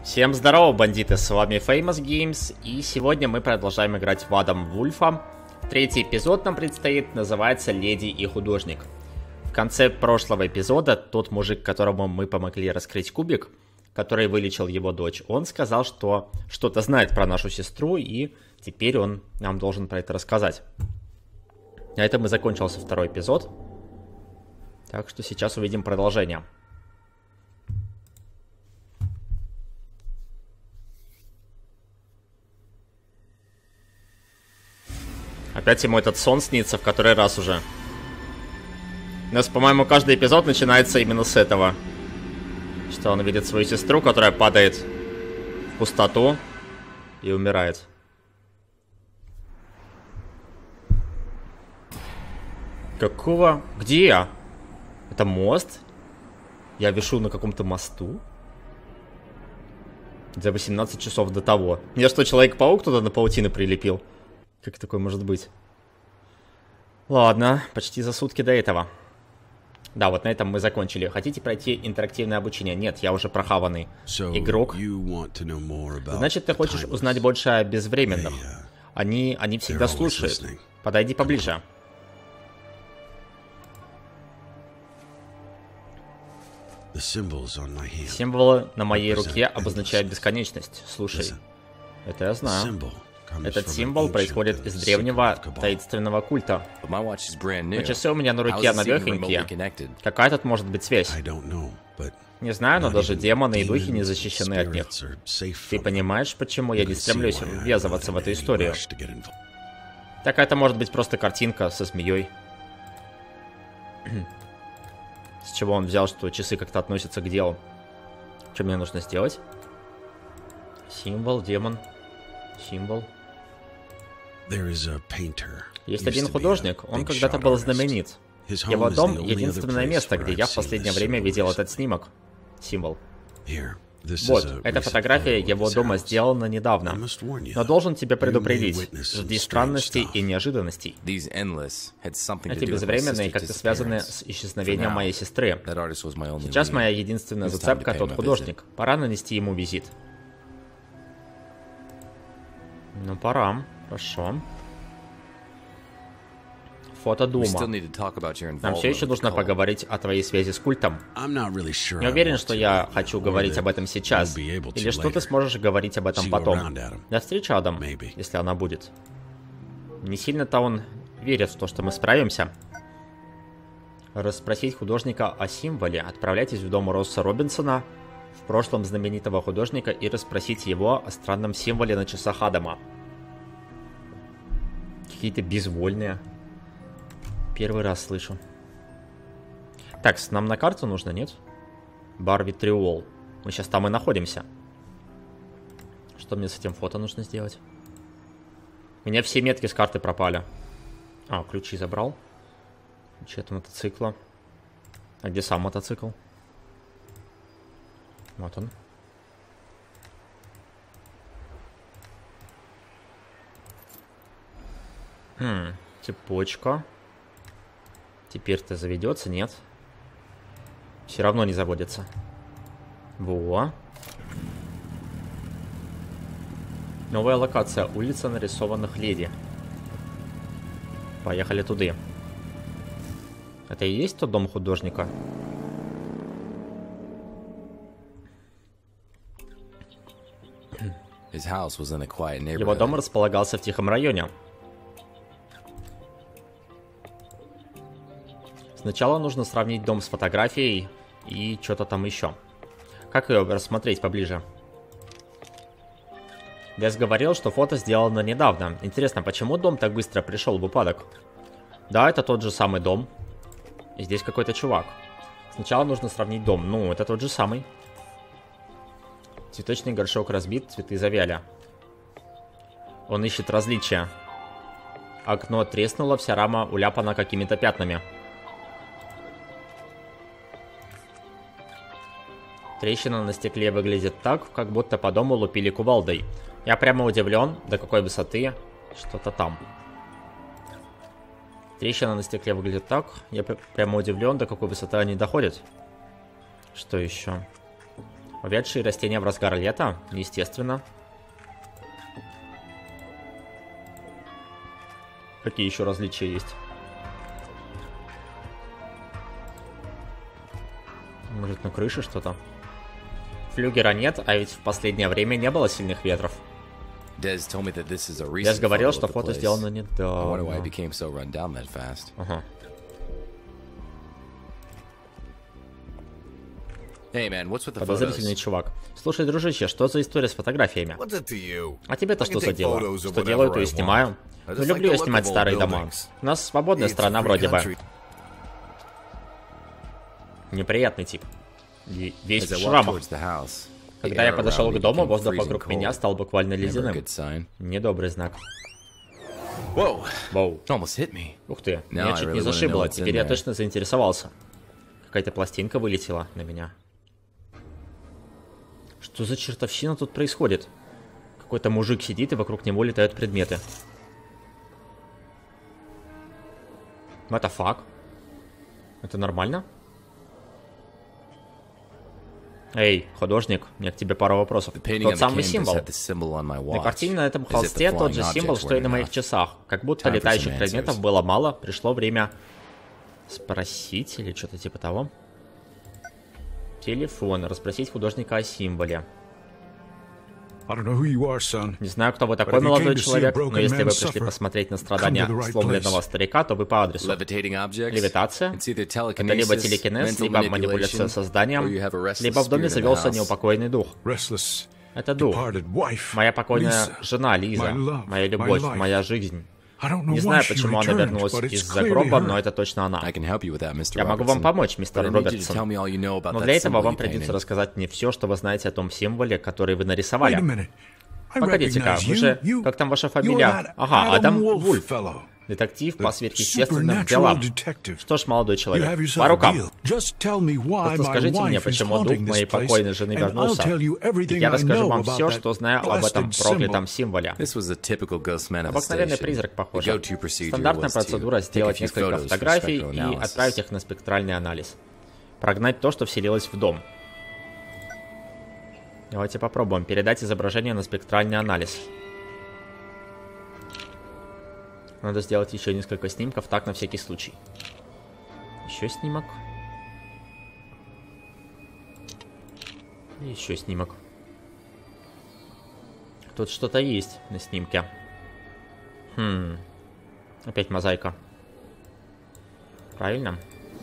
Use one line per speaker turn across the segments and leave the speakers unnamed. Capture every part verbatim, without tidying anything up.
Всем здорово, бандиты, с вами Famous Games, и сегодня мы продолжаем играть в Адам Вульфа. Третий эпизод нам предстоит, называется «Леди и художник». В конце прошлого эпизода тот мужик, которому мы помогли раскрыть кубик, который вылечил его дочь, он сказал, что что-то знает про нашу сестру, и теперь он нам должен про это рассказать. На этом и закончился второй эпизод, так что сейчас увидим продолжение. Опять ему этот сон снится в который раз уже. У нас, по-моему, каждый эпизод начинается именно с этого. Что он видит свою сестру, которая падает в пустоту и умирает. Какого? Где я? Это мост? Я вишу на каком-то мосту? За восемнадцать часов до того. Мне что, Человек-паук туда на паутину прилепил? Как такое может быть? Ладно, почти за сутки до этого. Да, вот на этом мы закончили. Хотите пройти интерактивное обучение? Нет, я уже прохаванный игрок. Значит, ты хочешь узнать больше о безвременных. Они, они всегда слушают. Подойди поближе. Символы на моей руке обозначают бесконечность. Слушай, это я знаю. Этот символ происходит из древнего таинственного культа. Но часы у меня на руке новехонькие. Какая тут может быть связь? Не знаю, но даже демоны и духи не защищены от них. Ты понимаешь, почему я не стремлюсь ввязываться в эту историю? Так это может быть просто картинка со змеей. С чего он взял, что часы как-то относятся к делу? Что мне нужно сделать? Символ, демон. Символ. Есть один художник, он когда-то был знаменит. Его дом — единственное место, где я в последнее время видел этот снимок. Символ. Вот, эта фотография его дома сделана недавно. Но должен тебя предупредить, жди странностей и неожиданностей. Эти безвременные как-то связаны с исчезновением моей сестры. Сейчас моя единственная зацепка — тот художник. Пора нанести ему визит. Ну, пора. Хорошо. Фото дома. Нам все еще нужно поговорить о твоей связи с культом. Не уверен, что я хочу говорить об этом сейчас. Или что ты сможешь говорить об этом потом. До встречи, Адам, если она будет. Не сильно-то он верит в то, что мы справимся. Расспросить художника о символе. Отправляйтесь в дом Росса Робинсона, в прошлом знаменитого художника, и расспросить его о странном символе на часах Адама. Какие-то безвольные. Первый раз слышу. Так, нам на карту нужно, нет? Бар Витриол. Мы сейчас там и находимся. Что мне с этим фото нужно сделать? У меня все метки с карты пропали. А, ключи забрал. Ключи от мотоцикла. А где сам мотоцикл? Вот он. Хм, цепочка. Теперь-то заведется, нет? Все равно не заводится. Во. Новая локация. Улица нарисованных леди. Поехали туда. Это и есть тот дом художника? Его дом располагался в тихом районе. Сначала нужно сравнить дом с фотографией и что-то там еще. Как ее рассмотреть поближе? Вес говорил, что фото сделано недавно. Интересно, почему дом так быстро пришел в упадок? Да, это тот же самый дом. И здесь какой-то чувак. Сначала нужно сравнить дом. Ну, это тот же самый. Цветочный горшок разбит, цветы завяли. Он ищет различия. Окно треснуло, вся рама уляпана какими-то пятнами. Трещина на стекле выглядит так, как будто по дому лупили кувалдой. Я прямо удивлен, до какой высоты что-то там. Трещина на стекле выглядит так. Я прямо удивлен, до какой высоты они доходят. Что еще? Увядшие растения в разгар лета? Естественно. Какие еще различия есть? Может, на крыше что-то? Флюгера нет, а ведь в последнее время не было сильных ветров. Дез говорил, что фото сделано недавно. Ага. Подозрительный чувак. Слушай, дружище, что за история с фотографиями? А тебе-то что за дело? Что делаю, то и снимаю. Но люблю я снимать старые дома. У нас свободная страна вроде бы. Неприятный тип. И весь в шрамах. Когда я подошел к дому, воздух вокруг меня стал буквально ледяным. Недобрый знак. Воу. Ух ты, меня чуть не зашибло, теперь я точно заинтересовался. Какая-то пластинка вылетела на меня. Что за чертовщина тут происходит? Какой-то мужик сидит, и вокруг него летают предметы. What the fuck? Это нормально? Эй, художник, у меня к тебе пару вопросов. Тот самый символ. На картине на этом холсте тот же символ, что и на моих часах. Как будто летающих предметов было мало, пришло время спросить или что-то типа того. Телефон, расспросить художника о символе. Не знаю, кто вы такой, молодой человек, но если вы пришли посмотреть на страдания сломленного старика, то вы по адресу. Левитация. Это либо телекинез, либо манипуляция созданием, либо в доме завелся неупокоенный дух. Это дух. Моя покойная жена Лиза, моя любовь, моя жизнь. Не знаю, почему она вернулась из-за гроба, но это точно она. Я могу вам помочь, мистер Робертсон. Но для этого вам придется рассказать мне все, что вы знаете о том символе, который вы нарисовали. Погодите-ка, вы же... Как там ваша фамилия? Ага, Адам Вульф. Детектив по сверхъестественным делам. Что ж, молодой человек, по рукам. Просто скажите мне, почему дух моей покойной жены вернулся, и я расскажу вам все, что знаю об этом проклятом символе. Обыкновенный призрак, похоже. Стандартная процедура — сделать несколько фотографий и отправить их на спектральный анализ. Прогнать то, что вселилось в дом. Давайте попробуем передать изображение на спектральный анализ. Надо сделать еще несколько снимков, так на всякий случай. Еще снимок. И еще снимок. Тут что-то есть на снимке. Хм. Опять мозаика. Правильно?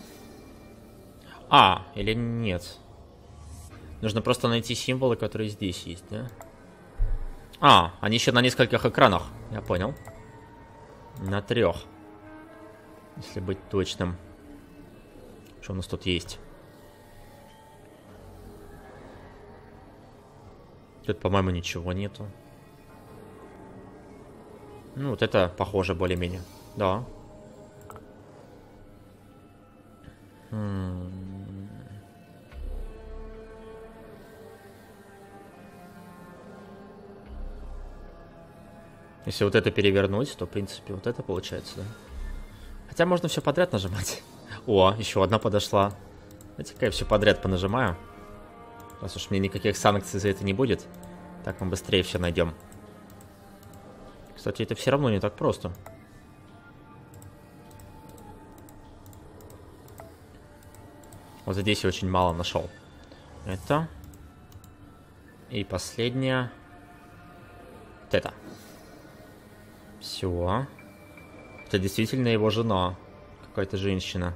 А, или нет? Нужно просто найти символы, которые здесь есть, да? А, они еще на нескольких экранах. Я понял. На трех. Если быть точным. Что у нас тут есть? Тут, по-моему, ничего нету. Ну, вот это похоже более-менее. Да. М-м. Если вот это перевернуть, то, в принципе, вот это получается, да? Хотя можно все подряд нажимать. О, еще одна подошла. Давайте-ка я все подряд понажимаю. Раз уж мне никаких санкций за это не будет. Так мы быстрее все найдем. Кстати, это все равно не так просто. Вот здесь я очень мало нашел. Это. И последняя. Вот это. Все. Это действительно его жена. Какая-то женщина.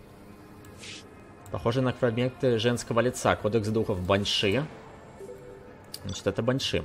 Похоже на фрагменты женского лица. Кодекс духов Банши. Значит, это Банши.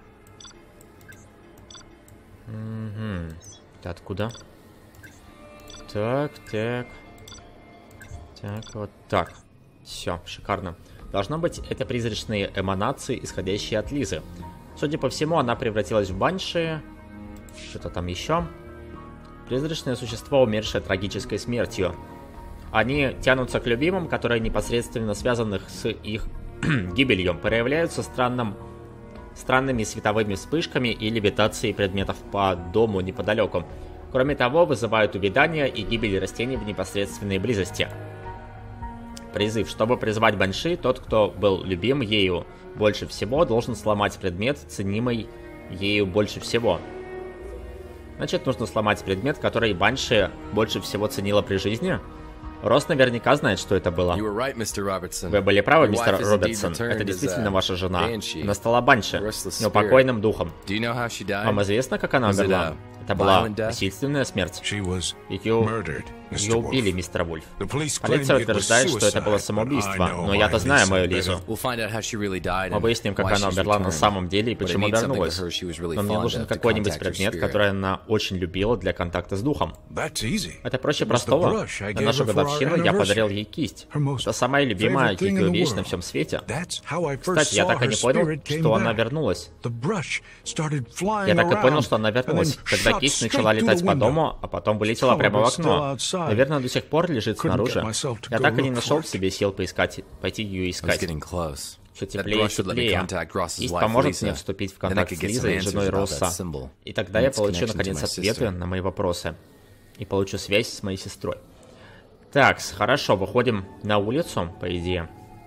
Угу. Это откуда? Так, так. Так, вот так. Все, шикарно. Должно быть, это призрачные эманации, исходящие от Лизы. Судя по всему, она превратилась в Банши. Что-то там еще. Призрачное существо, умершее трагической смертью. Они тянутся к любимым, которые непосредственно связаны с их гибелью. Проявляются странным, странными световыми вспышками и левитацией предметов по дому неподалеку. Кроме того, вызывают увядание и гибель растений в непосредственной близости. Призыв. Чтобы призвать банши, тот, кто был любим ею больше всего, должен сломать предмет, ценимый ею больше всего. Значит, нужно сломать предмет, который банши больше всего ценила при жизни. Рос наверняка знает, что это было. Вы были правы, мистер Робертсон. Это действительно ваша жена. Она стала банши, неупокоенным духом. Вам известно, как она умерла? Это была насильственная смерть. Ее, ее убили, мистер Вульф. Полиция утверждает, что это было самоубийство, но я-то знаю мою Лизу. Мы выясним, как она умерла на самом деле и почему вернулась. Но мне нужен какой-нибудь предмет, который она очень любила для контакта с духом. Это проще простого. На нашу годовщину я подарил ей кисть. Это самая любимая ее вещь на всем свете. Кстати, я так и не понял, что она вернулась. Я так и понял, что она вернулась, когда кисть начала летать по дому, а потом вылетела прямо в окно. Наверное, до сих пор лежит снаружи. Я так и не нашел в себе сил поискать, пойти ее искать. Все теплее и теплее. Кисть поможет мне вступить в контакт с Лизой, женой Росса. И тогда я получу, наконец, ответы на мои вопросы. И получу связь с моей сестрой. Так, хорошо, выходим на улицу, по идее.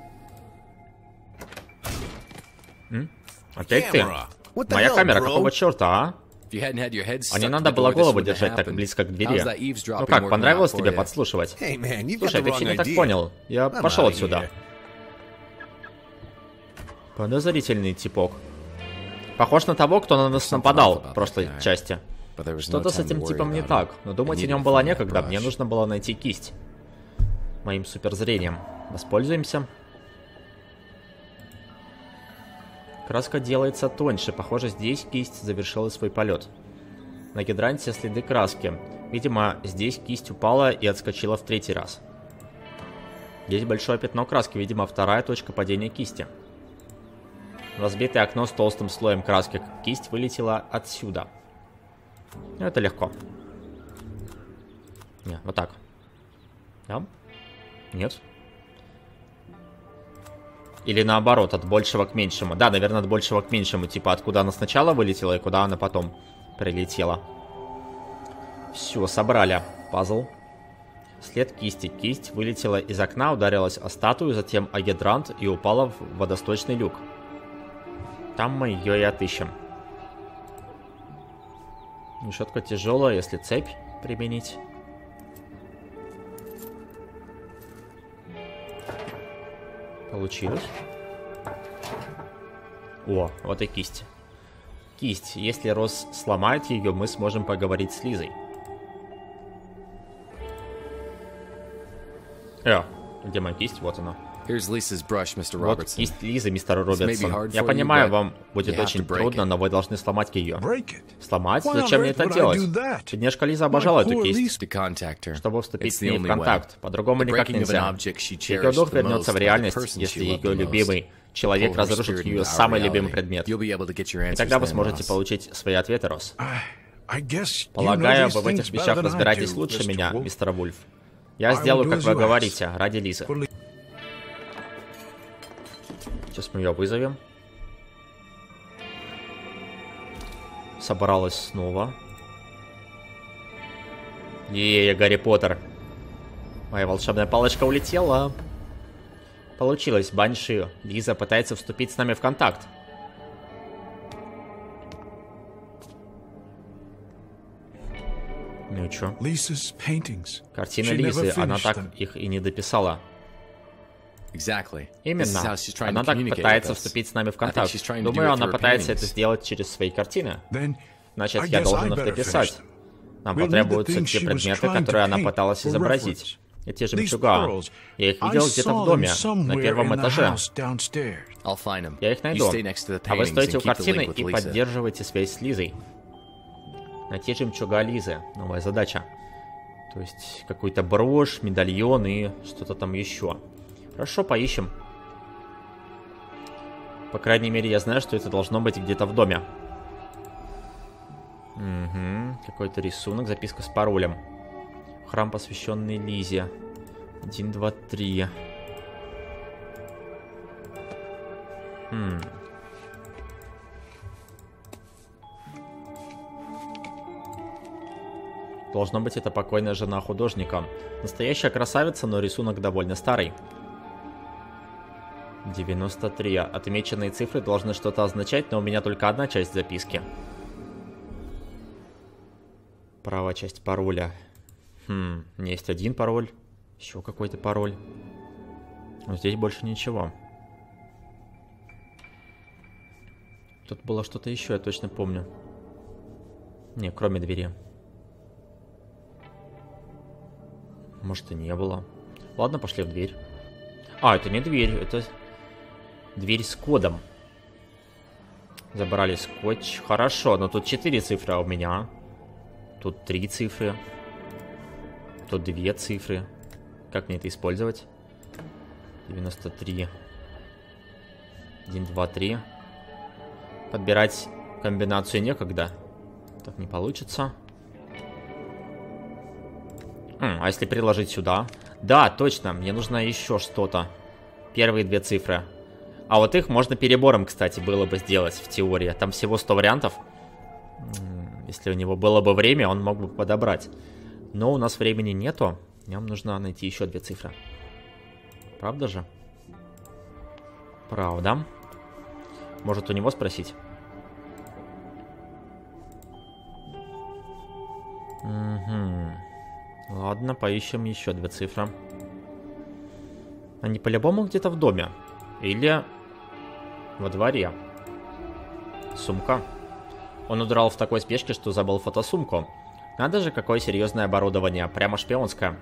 М? Опять ты? Моя камера, какого черта, а? А не надо было голову держать так близко к двери. Ну как, понравилось тебе подслушивать? Слушай, ты вообще не так понял. Я пошел отсюда. Подозрительный типок. Похож на того, кто на нас нападал в прошлой части. Что-то с этим типом не так, но думать о нем было некогда. Мне нужно было найти кисть. Моим суперзрением. Воспользуемся. Краска делается тоньше. Похоже, здесь кисть завершила свой полет. На гидранте следы краски. Видимо, здесь кисть упала и отскочила в третий раз. Здесь большое пятно краски. Видимо, вторая точка падения кисти. Разбитое окно с толстым слоем краски. Кисть вылетела отсюда. Ну, это легко. Не, вот так. Да? Нет? Или наоборот, от большего к меньшему. Да, наверное, от большего к меньшему. Типа, откуда она сначала вылетела и куда она потом прилетела. Все, собрали пазл. След кисти. Кисть вылетела из окна, ударилась о статую, затем о гидрант и упала в водосточный люк. Там мы ее и отыщем. Решетка тяжелая, если цепь применить. Получилось. О, вот и кисть. Кисть. Если Росс сломает ее, мы сможем поговорить с Лизой. Э, где моя кисть? Вот она. Вот кисть Лизы, мистер Робертсон. Я понимаю, вам будет очень трудно, но вы должны сломать ее. Сломать? Зачем мне это делать? Бедняжка Лиза обожала эту кисть, чтобы вступить с ней в контакт. По-другому никак нельзя. Ее дух вернется в реальность, если ее любимый человек разрушит ее самый любимый предмет. И тогда вы сможете получить свои ответы, Росс. Полагаю, вы в этих вещах разбираетесь лучше меня, мистер Вульф. Я сделаю, как вы говорите, ради Лизы. Сейчас мы ее вызовем. Собралась снова. Е-е-е, Гарри Поттер. Моя волшебная палочка улетела. Получилось, банши. Лиза пытается вступить с нами в контакт. Ну и чё? Картины Лизы, она так их и не дописала. Именно. Она так пытается вступить с нами в контакт. Думаю, она пытается это сделать через свои картины. Значит, я должен их дописать. Нам потребуются те предметы, которые она пыталась изобразить. Эти жемчуга. Я их видел где-то в доме, на первом этаже. Я их найду. А вы стоите у картины и поддерживаете связь с Лизой. Найти жемчуга Лизы. Новая задача. То есть, какой-то брошь, медальон и что-то там еще. Хорошо, поищем. По крайней мере, я знаю, что это должно быть где-то в доме. Угу. Какой-то рисунок, записка с паролем. Храм, посвященный Лизе. Один, два, три. Хм. Должно быть, это покойная жена художника. Настоящая красавица, но рисунок довольно старый. девяносто три. Отмеченные цифры должны что-то означать, но у меня только одна часть записки. Правая часть пароля. Хм, у меня есть один пароль. Еще какой-то пароль. Но здесь больше ничего. Тут было что-то еще, я точно помню. Не, кроме двери. Может, и не было. Ладно, пошли в дверь. А, это не дверь, это дверь с кодом. Забрали скотч. Хорошо, но тут четыре цифры у меня. Тут три цифры. Тут две цифры. Как мне это использовать? девяносто три. один, два, три. Подбирать комбинацию некогда. Так не получится. М, а если приложить сюда? Да, точно, мне нужно еще что-то. Первые две цифры. А вот их можно перебором, кстати, было бы сделать в теории. Там всего сто вариантов. Если у него было бы время, он мог бы подобрать. Но у нас времени нету. Нам нужно найти еще две цифры. Правда же? Правда. Может, у него спросить? Угу. Ладно, поищем еще две цифры. Они по-любому где-то в доме. Или во дворе. Сумка. Он удрал в такой спешке, что забыл фотосумку. Надо же, какое серьезное оборудование. Прямо шпионское.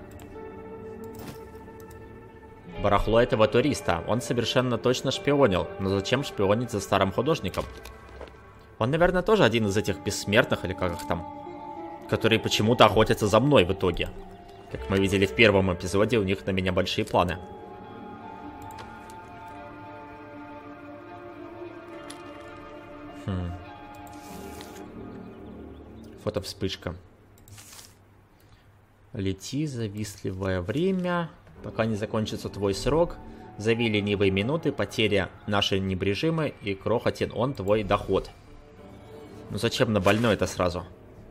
Барахло этого туриста. Он совершенно точно шпионил. Но зачем шпионить за старым художником? Он, наверное, тоже один из этих бессмертных, или как их там, которые почему-то охотятся за мной в итоге. Как мы видели в первом эпизоде, у них на меня большие планы. Хм. Фотовспышка. Лети, завистливое время, пока не закончится твой срок. Зови ленивые минуты, потеря наши небрежимы, и крохотен он твой доход. Ну зачем на больной это сразу?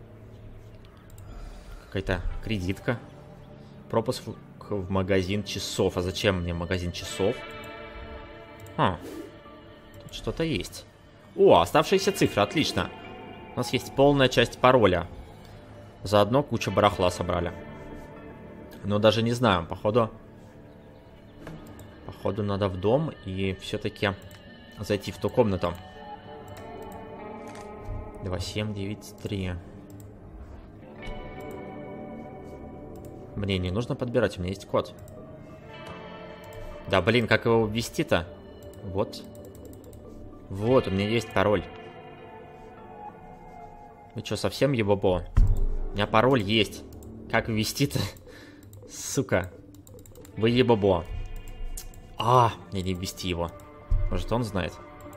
Какая-то кредитка. Пропуск в, в магазин часов. А зачем мне магазин часов? А, тут что-то есть. О, оставшиеся цифры, отлично. У нас есть полная часть пароля. Заодно кучу барахла собрали. Но даже не знаю, походу... Походу надо в дом и все-таки зайти в ту комнату. два, семь, девять, три. Мне не нужно подбирать, у меня есть код. Да, блин, как его ввести-то? Вот. Вот, у меня есть пароль. Вы что, совсем ебобо? У меня пароль есть. Как ввести-то? Сука. Вы ебобо. А, мне не ввести его. Может, он знает.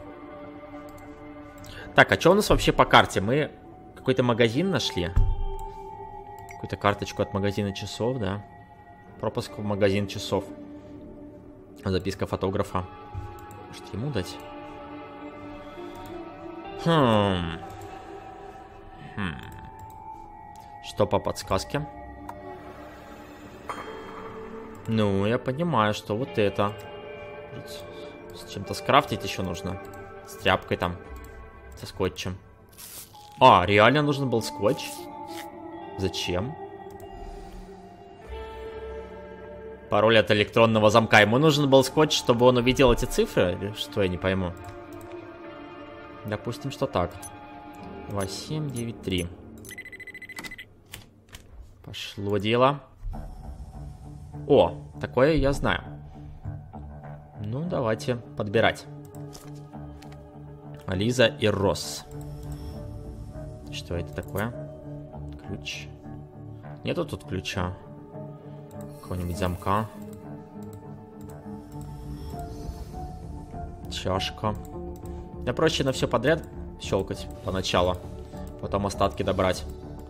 Так, а что у нас вообще по карте? Мы какой-то магазин нашли. Какую-то карточку от магазина часов, да? Пропуск в магазин часов. Записка фотографа. Может, ему дать? Хм. Хм. Что по подсказке? Ну, я понимаю, что вот это. С чем-то скрафтить еще нужно. С тряпкой там. Со скотчем. А, реально нужен был скотч? Зачем? Пароль от электронного замка. Ему нужен был скотч, чтобы он увидел эти цифры? Или что, я не пойму. Допустим, что так. два, семь, девять, три. Пошло дело. О, такое я знаю. Ну, давайте подбирать. Лиза и Росс. Что это такое? Ключ. Нету тут ключа. Какого-нибудь замка. Чашка. Да проще на все подряд щелкать поначалу. Потом остатки добрать.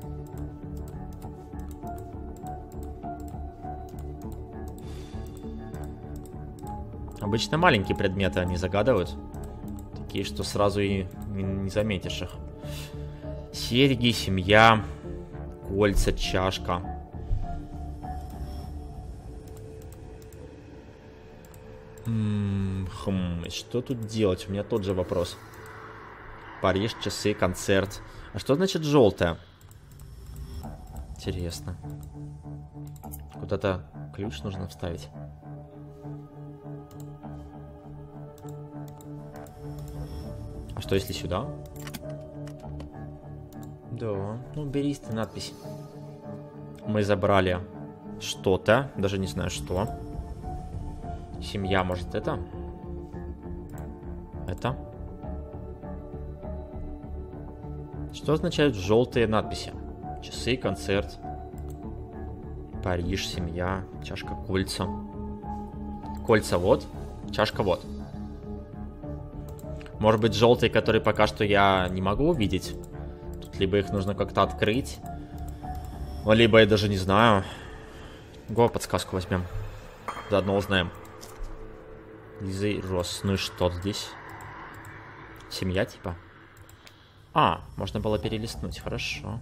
Обычно маленькие предметы они загадывают. Такие, что сразу и не, не заметишь их. Серьги, семья, кольца, чашка. М-м, хм, что тут делать? У меня тот же вопрос. Париж, часы, концерт. А что значит желтое? Интересно. Куда-то ключ нужно вставить. А что если сюда? Да, ну берись ты надпись. Мы забрали что-то, даже не знаю что. Семья, может, это? Это? Что означают желтые надписи? Часы, концерт. Париж, семья, чашка, кольца. Кольца вот, чашка вот. Может быть, желтые, которые пока что я не могу увидеть. Тут либо их нужно как-то открыть, либо я даже не знаю. Го, подсказку возьмем. Заодно узнаем. Лиза и Росс. Ну и что здесь? Семья типа? А, можно было перелистнуть. Хорошо.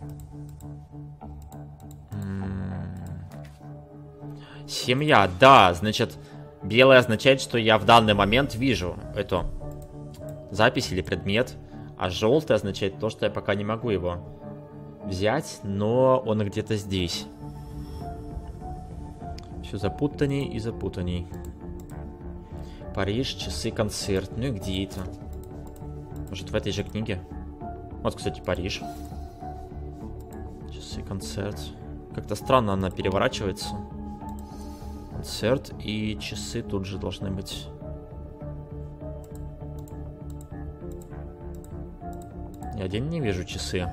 М-м-м. Семья, да. Значит, белое означает, что я в данный момент вижу эту запись или предмет. А желтый означает то, что я пока не могу его взять, но он где-то здесь. Все запутанней и запутанней. Париж, часы, концерт. Ну и где это? Может, в этой же книге? Вот, кстати, Париж. Часы, концерт. Как-то странно она переворачивается. Концерт и часы тут же должны быть. Я один не вижу часы.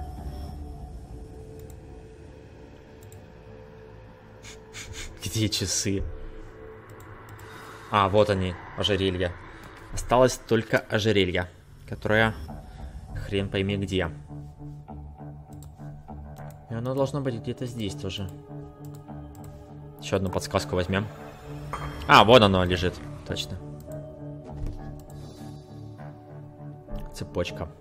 Где часы? А, вот они, ожерелья. Осталось только ожерелье, которое хрен пойми где. И оно должно быть где-то здесь тоже. Еще одну подсказку возьмем. А, вон оно лежит, точно. Цепочка.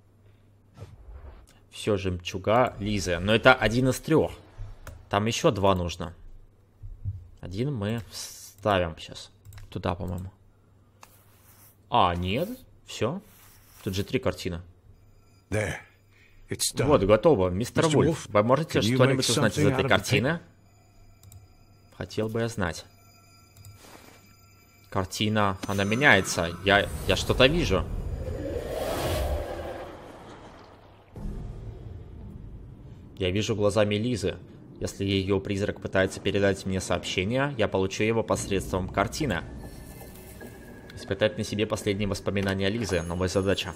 Все, жемчуга Лизы. Но это один из трех. Там еще два нужно. Один мы вставим сейчас. Туда, по-моему. А, нет. Все. Тут же три картины. Вот, готово. Мистер Вульф, вы можете что-нибудь узнать из этой картины? Хотел бы я знать. Картина, она меняется. Я, я что-то вижу. Я вижу глазами Лизы. Если ее призрак пытается передать мне сообщение, я получу его посредством картины. Испытать на себе последние воспоминания Лизы. Новая задача.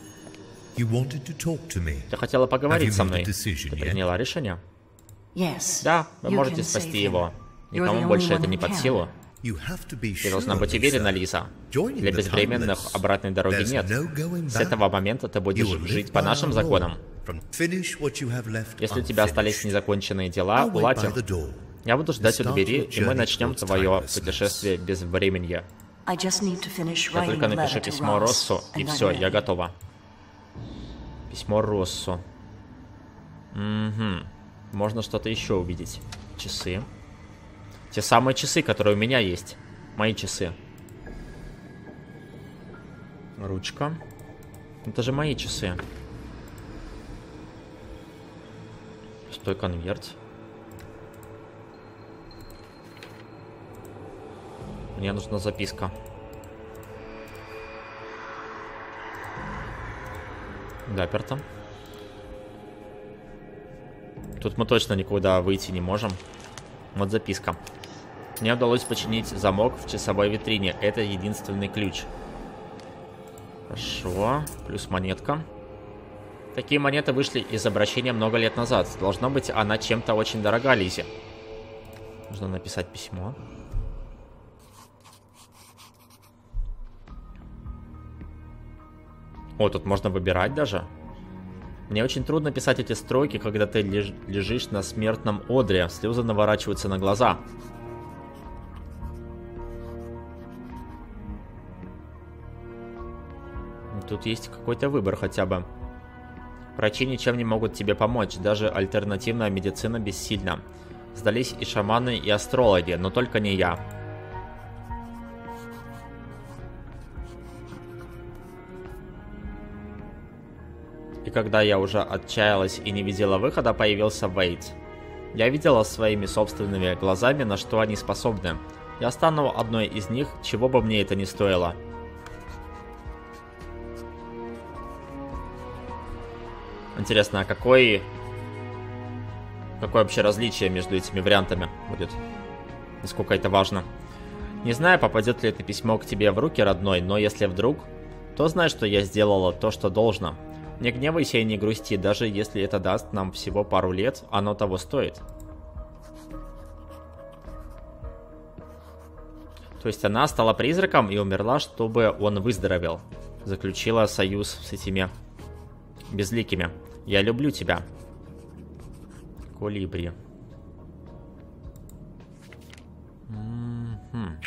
Ты хотела поговорить со мной. Ты приняла решение? Да, вы можете спасти его. Никому больше это не под силу. Ты должна быть уверена, Лиза. Для безвременных обратной дороги нет. С этого момента ты будешь жить по нашим законам. Если у тебя остались незаконченные дела, уладь их. Я буду ждать у двери, и мы начнем твое путешествие без времени. Я только напишу письмо Россу, и все, я готова. Письмо Россу. Угу. Можно что-то еще увидеть. Часы. Те самые часы, которые у меня есть. Мои часы. Ручка. Это же мои часы. Пустой конверт. Мне нужна записка. Заперто. Тут мы точно никуда выйти не можем. Вот записка. Мне удалось починить замок в часовой витрине. Это единственный ключ. Хорошо. Плюс монетка. Такие монеты вышли из обращения много лет назад. Должно быть, она чем-то очень дорога Лизе. Нужно написать письмо. О, тут можно выбирать даже. Мне очень трудно писать эти строки, когда ты леж лежишь на смертном одре. Слезы наворачиваются на глаза. Тут есть какой-то выбор хотя бы. Врачи ничем не могут тебе помочь. Даже альтернативная медицина бессильна. Сдались и шаманы, и астрологи, но только не я. И когда я уже отчаялась и не видела выхода, появился Вейд. Я видела своими собственными глазами, на что они способны. Я стану одной из них, чего бы мне это ни стоило. Интересно, а какой... Какое вообще различие между этими вариантами будет? Насколько это важно? Не знаю, попадет ли это письмо к тебе в руки, родной, но если вдруг, то знай, что я сделала то, что должно. Не гневайся и не грусти, даже если это даст нам всего пару лет, оно того стоит. То есть она стала призраком и умерла, чтобы он выздоровел. Заключила союз с этими безликими. Я люблю тебя. Колибри. М-м-м.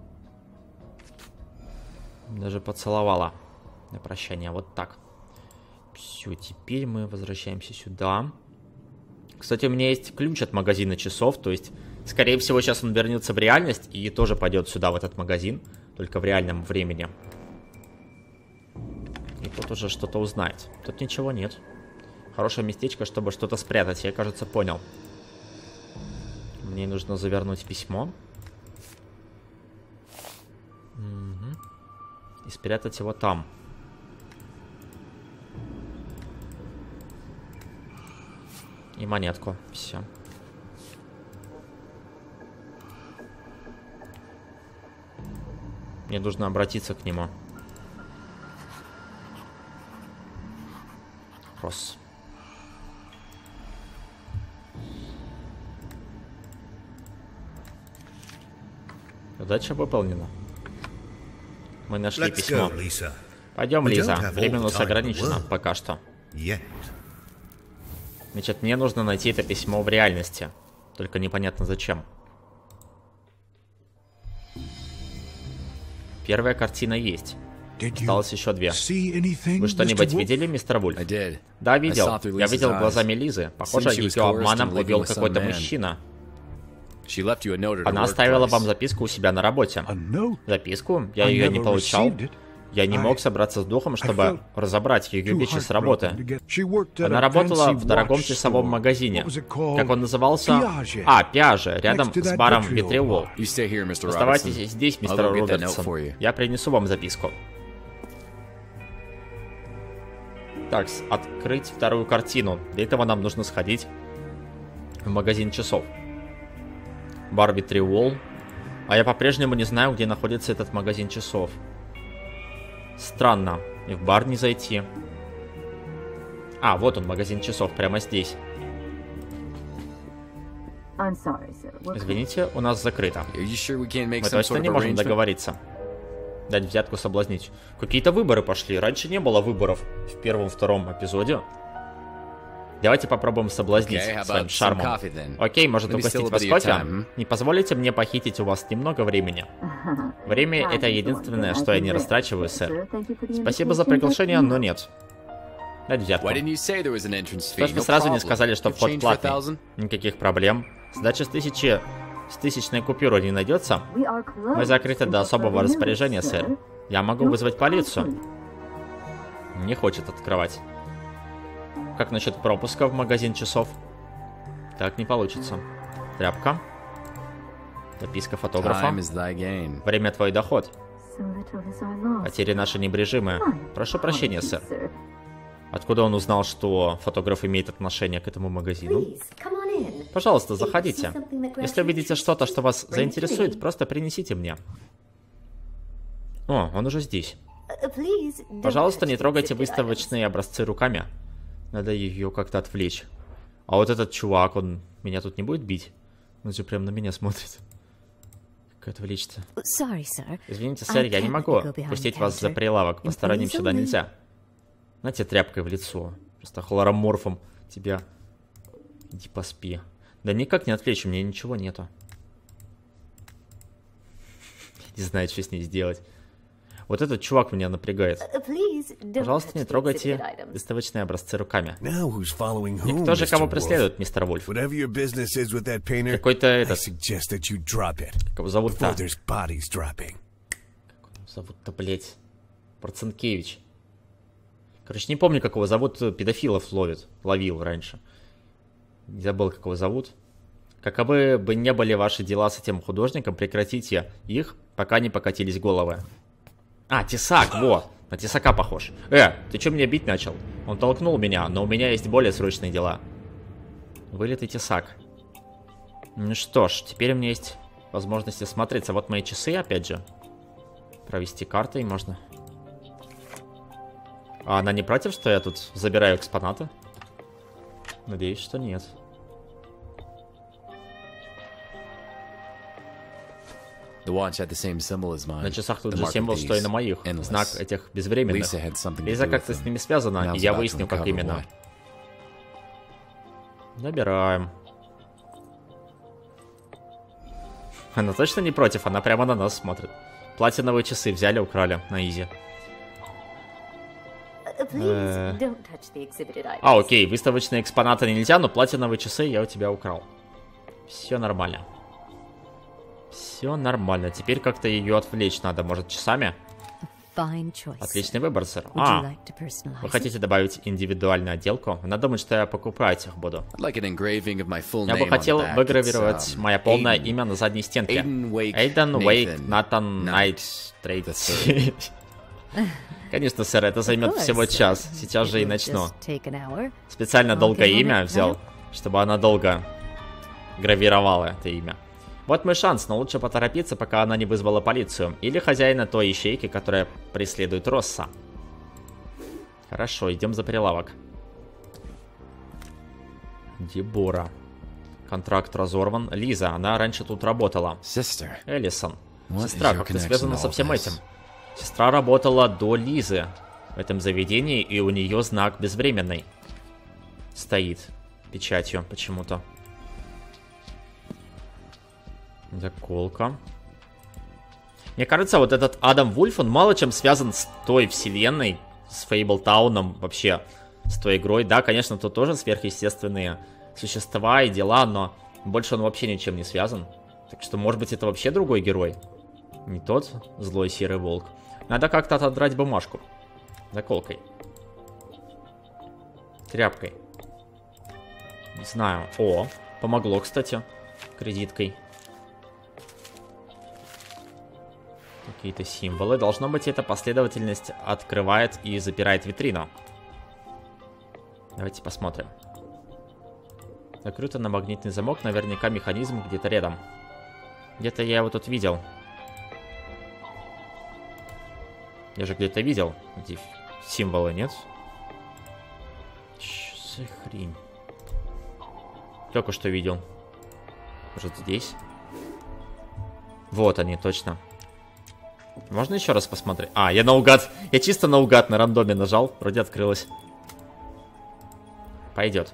Даже поцеловала на прощание. Вот так. Все, теперь мы возвращаемся сюда. Кстати, у меня есть ключ от магазина часов. То есть, скорее всего, сейчас он вернется в реальность и тоже пойдет сюда, в этот магазин. Только в реальном времени. И тут уже что-то узнает. Тут ничего нет. Хорошее местечко, чтобы что-то спрятать. Я, кажется, понял. Мне нужно завернуть письмо. Угу. И спрятать его там. И монетку. Все. Мне нужно обратиться к нему. Кросс. Задача выполнена. Мы нашли
Let's
письмо.
go, Lisa.
Пойдем,
We
Лиза.
don't have
Время у
all
нас
the time in the
ограничено
world.
пока что.
Yet.
Значит, мне нужно найти это письмо в реальности. Только непонятно зачем. Первая картина есть. Осталось еще две. Вы что-нибудь видели, мистер Вульф? Да, видел. Я видел глазами Лизы. Похоже, ее обманом увел какой-то мужчина. Она оставила вам записку у себя на работе. Записку? Я ее не получал. Я не мог собраться с духом, чтобы разобрать ее вещи с работы. Она работала в дорогом часовом магазине. Как он назывался? А, Пиаже, рядом с баром Витриол. Оставайтесь здесь, мистер Робертсон. Я принесу вам записку. Так, открыть вторую картину. Для этого нам нужно сходить в магазин часов. Бар Витриол. А я по-прежнему не знаю, где находится этот магазин часов. Странно. И в бар не зайти. А, вот он, магазин часов, прямо здесь. Извините, у нас закрыто. Мы точно не можем договориться. Дать взятку, соблазнить. Какие-то выборы пошли. Раньше не было выборов в первом-втором эпизоде. Давайте попробуем соблазнить okay, своим шармом. Окей, может угостить вас кофе? Не позволите мне похитить у вас немного времени? Время — это единственное, что я не растрачиваю, сэр. Спасибо за приглашение, но нет. Дать взятку. Что ж вы сразу не сказали, что вход платный? Никаких проблем. Сдача с тысячи... с тысячной купюрой не найдется? Мы закрыты до особого распоряжения, сэр. Я могу вызвать полицию. Не хочет открывать. Как насчет пропуска в магазин часов? Так не получится. Тряпка. Записка фотографа. Время — твой доход. Потери наши небрежимые. Прошу прощения, сэр. Откуда он узнал, что фотограф имеет отношение к этому магазину? Пожалуйста, заходите. Если увидите что-то, что вас заинтересует, просто принесите мне. О, он уже здесь. Пожалуйста, не трогайте выставочные образцы руками. Надо ее как-то отвлечь. А вот этот чувак, он меня тут не будет бить? Он же прям на меня смотрит. Как отвлечься? Извините, сэр, я не могу пустить вас за прилавок. Посторонним сюда нельзя. Знаете, тряпкой в лицо. Просто хлороморфом тебя. Иди поспи. Да никак не отвлечь, у меня ничего нету. Не знаю, что с ней сделать. Вот этот чувак меня напрягает. Пожалуйста, не трогайте выставочные образцы руками. И кто же кого преследует, мистер Вульф? Какой-то этот... Как его зовут-то? Как его зовут-то, блять? Проценкевич. Короче, не помню, как его зовут. Педофилов ловит. Ловил раньше. Не забыл, как его зовут. Каковы бы не были ваши дела с этим художником, прекратите их, пока не покатились головы. А, тесак, вот. На тесака похож. Э, ты что меня бить начал? Он толкнул меня, но у меня есть более срочные дела. Вылитый тесак. Ну что ж, теперь у меня есть возможность осмотреться. Вот мои часы, опять же. Провести картой можно. А она не против, что я тут забираю экспонаты? Надеюсь, что нет. На часах тут же символ, что и на моих. Знак этих безвременных. Лиза как-то с ними связана, и я выясню, как именно. Набираем. Она точно не против, она прямо на нас смотрит. Платиновые часы взяли, украли на изи. Э... А, окей, выставочные экспонаты нельзя, но платиновые часы я у тебя украл. Все нормально. Все нормально. Теперь как-то ее отвлечь надо, может, часами? Отличный выбор, сэр. А, вы хотите добавить индивидуальную отделку? Она думает, что я покупать их буду. Я бы хотел выгравировать мое полное имя на задней стенке. Эйден Уэйк Натан Найт Трейд. Конечно, сэр, это займет всего час. Сейчас же и начну. Специально долгое имя взял, чтобы она долго гравировала это имя. Вот мой шанс, но лучше поторопиться, пока она не вызвала полицию. Или хозяина той ищейки, которая преследует Росса. Хорошо, идем за прилавок. Дебора. Контракт разорван. Лиза, она раньше тут работала. Эллисон. Сестра, как-то связана со всем этим. Сестра работала до Лизы в этом заведении, и у нее знак безвременный. Стоит печатью почему-то. Заколка. Мне кажется, вот этот Адам Вульф, он мало чем связан с той вселенной, с Фейблтауном, вообще, с той игрой. Да, конечно, тут тоже сверхъестественные существа и дела, но больше он вообще ничем не связан. Так что, может быть, это вообще другой герой. Не тот злой серый волк. Надо как-то отодрать бумажку. Заколкой. Тряпкой. Не знаю. О, помогло, кстати, кредиткой. Какие-то символы. Должно быть, эта последовательность открывает и запирает витрину. Давайте посмотрим. Закрыто на магнитный замок. Наверняка механизм где-то рядом. Где-то я его тут видел. Я же где-то видел эти символы, нет? Что за хрень? Только что видел. Может, здесь? Вот они, точно. Можно еще раз посмотреть? А, я наугад. Я чисто наугад на рандоме нажал. Вроде открылось. Пойдет.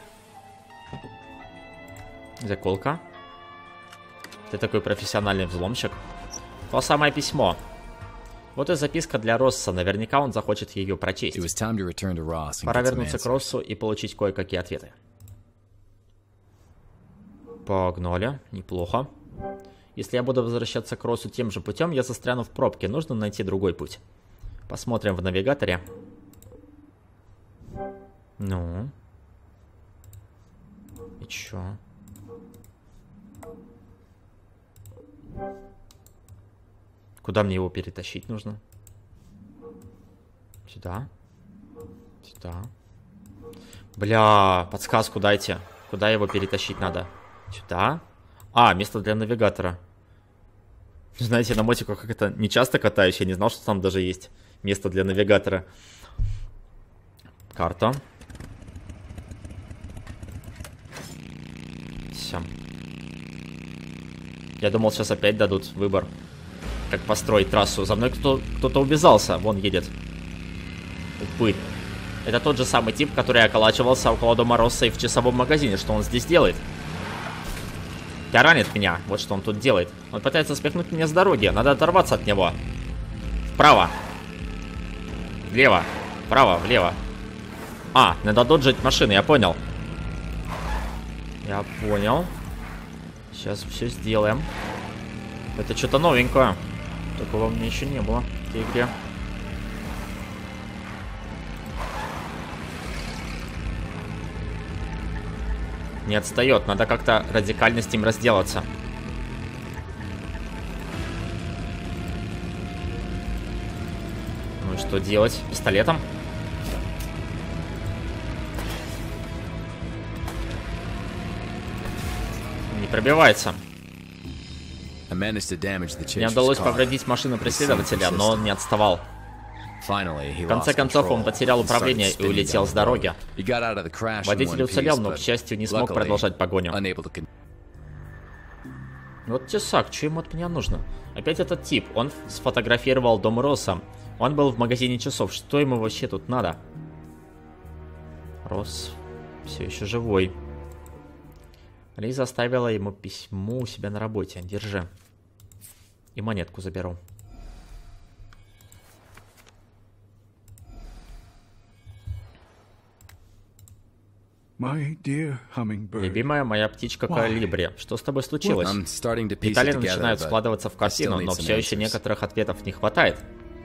Заколка. Ты такой профессиональный взломщик. То самое письмо. Вот и записка для Росса. Наверняка он захочет ее прочесть. Пора вернуться к Россу и получить кое-какие ответы. Погнали. Неплохо. Если я буду возвращаться к Россу тем же путем, я застряну в пробке. Нужно найти другой путь. Посмотрим в навигаторе. Ну. И чё? Куда мне его перетащить нужно? Сюда. Сюда. Бля, подсказку дайте. Куда его перетащить надо? Сюда. А, место для навигатора. Знаете, на мотику как это не часто катаюсь. Я не знал, что там даже есть место для навигатора. Карта. Все. Я думал, сейчас опять дадут выбор. Как построить трассу. За мной кто-то кто-то увязался. Вон едет. Упырь. Это тот же самый тип, который околачивался около дома Росса и в часовом магазине. Что он здесь делает? Таранит меня. Вот что он тут делает. Он пытается спихнуть меня с дороги. Надо оторваться от него. Вправо. Влево. Вправо, влево. А, надо доджить машины, я понял. Я понял. Сейчас все сделаем. Это что-то новенькое. Такого у меня еще не было в этой игре. Не отстает, надо как-то радикально с ним разделаться. Ну и что делать? Пистолетом? Не пробивается. Мне удалось повредить машину преследователя, но он не отставал. В конце концов, он потерял управление и улетел с дороги. Водитель уцелел, но, к счастью, не смог продолжать погоню. Вот тесак, что ему от меня нужно? Опять этот тип, он сфотографировал дом Росса. Он был в магазине часов, что ему вообще тут надо? Росс все еще живой. Лиза оставила ему письмо у себя на работе. Держи. И монетку заберу. Любимая моя птичка Калибри, что с тобой случилось? Детали начинают складываться в картину, но все еще некоторых ответов не хватает.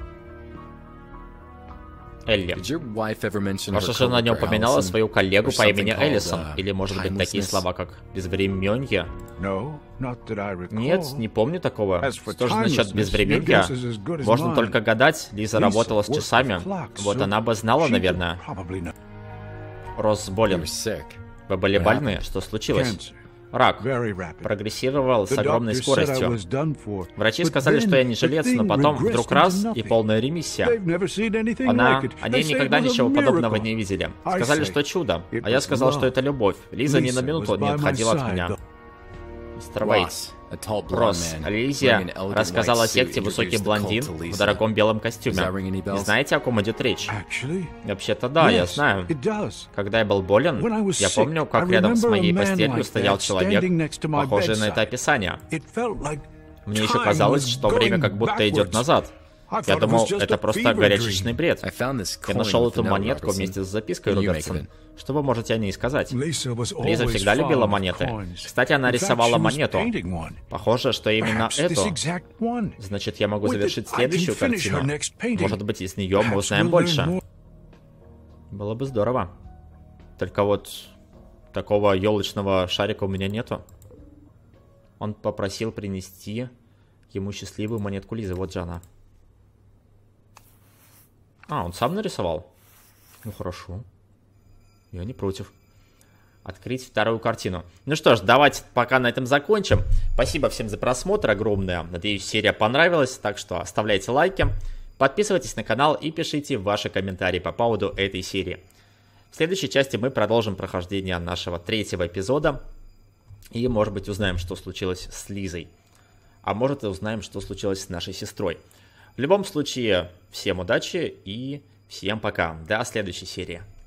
Элли. Ваша жена не упоминала свою коллегу по имени Эллисон? Или, может быть, такие слова, как «безвременье»? Нет, не помню такого. Что же насчет безвременья? Можно только гадать. Лиза работала с часами. Вот она бы знала, наверное. Росс болен. Вы были больны? Что случилось? Рак. Прогрессировал с огромной скоростью. Врачи сказали, что я не жилец, но потом вдруг раз и полная ремиссия. Она... Они никогда ничего подобного не видели. Сказали, что чудо. А я сказал, что это любовь. Лиза ни на минуту не отходила от меня. мистер Уэйт. Росс, Лизия рассказала о секте «Высокий блондин» в дорогом белом костюме. Не знаете, о ком идет речь? Вообще-то да, я знаю. Когда я был болен, я помню, как рядом с моей постелью стоял человек, похожий на это описание. Мне еще казалось, что время как будто идет назад. Я думал, это просто горячечный бред. Я нашел эту монетку вместе с запиской, Робертсон. Что вы можете о ней сказать? Лиза всегда любила монеты. Кстати, она рисовала монету. Похоже, что именно эту. Значит, я могу завершить следующую картину. Может быть, из нее мы узнаем больше. Было бы здорово. Только вот такого елочного шарика у меня нету. Он попросил принести ему счастливую монетку Лизы. Вот же она. А, он сам нарисовал? Ну хорошо. Я не против. Открыть вторую картину. Ну что ж, давайте пока на этом закончим. Спасибо всем за просмотр огромное. Надеюсь, серия понравилась. Так что оставляйте лайки, подписывайтесь на канал и пишите ваши комментарии по поводу этой серии. В следующей части мы продолжим прохождение нашего третьего эпизода. И, может быть, узнаем, что случилось с Лизой. А может, и узнаем, что случилось с нашей сестрой. В любом случае, всем удачи и всем пока. До следующей серии.